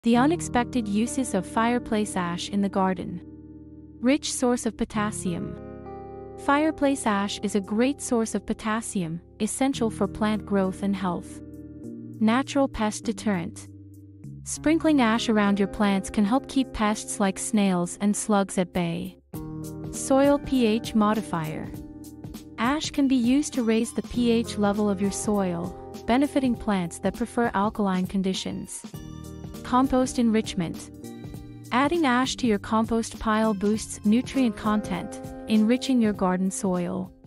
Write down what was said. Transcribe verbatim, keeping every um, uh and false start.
The unexpected uses of fireplace ash in the garden. Rich source of potassium. Fireplace ash is a great source of potassium, essential for plant growth and health. Natural pest deterrent. Sprinkling ash around your plants can help keep pests like snails and slugs at bay. Soil pH modifier. Ash can be used to raise the pH level of your soil, benefiting plants that prefer alkaline conditions. Compost enrichment. Adding ash to your compost pile boosts nutrient content, enriching your garden soil.